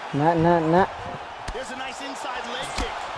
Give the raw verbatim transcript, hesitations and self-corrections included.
Nah, nah, nah. There's a nice inside leg kick.